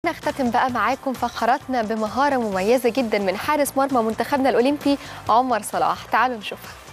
نختتم بقى معاكم فقراتنا بمهارة مميزة جدا من حارس مرمى منتخبنا الأولمبي عمر صلاح. تعالوا نشوفها.